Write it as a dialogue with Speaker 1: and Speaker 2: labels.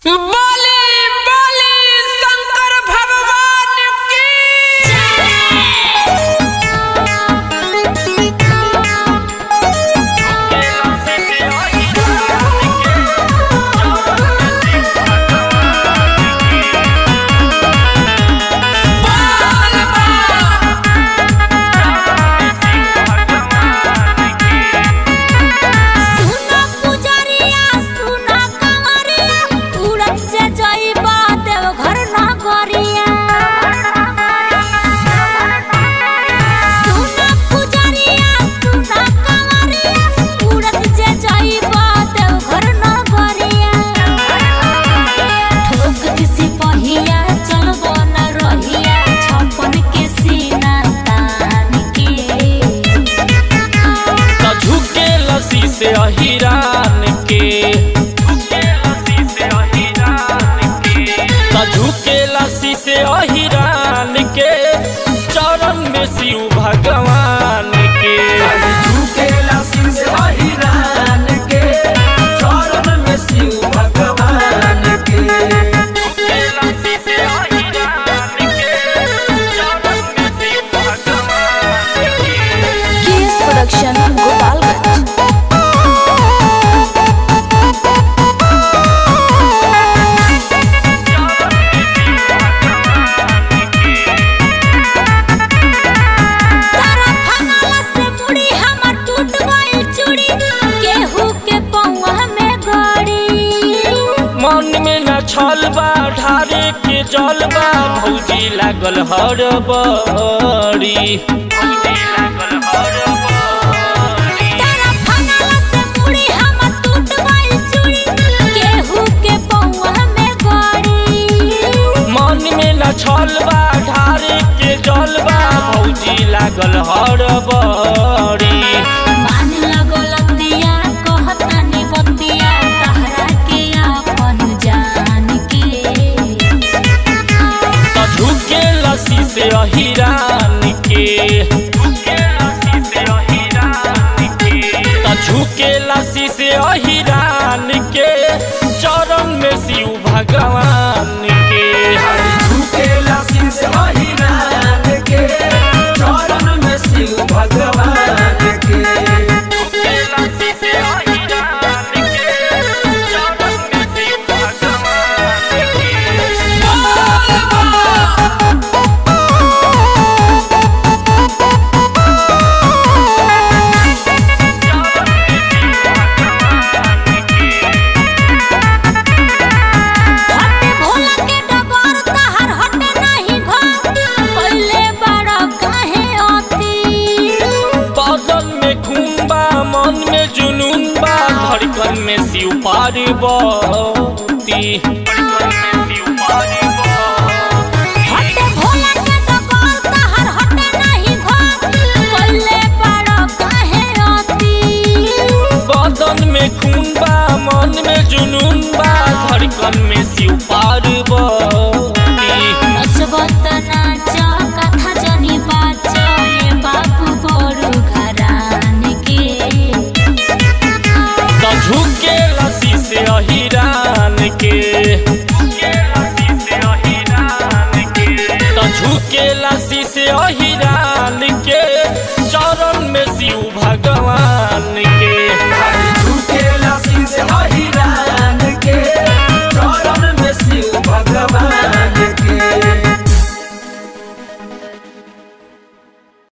Speaker 1: बोली बोली शंकर भगवान की
Speaker 2: अहिरान के झुके लसी से अहिरान के चरण में शिव भगवान के
Speaker 3: झुके लसी से अहिरान के चरण में शिव भगवान के
Speaker 4: केएस प्रोडक्शन गोपालगंज।
Speaker 2: मन में न छलबा ढारे के जलबा भौजी लागल हड़बड़ी मन में न छलबा ढारे के जलबा भौजी लागल हड़बड़ी से अहिरान के झुके लसी से अहिरान के चरण में शिव भगवान के
Speaker 3: झुके लसी से अहिरान के चरण में शिव भगवान के
Speaker 2: मन में जुनून बा धड़कन में शिव पार्वती बदन में खून बा मन में जुनून बा धड़कन में शिव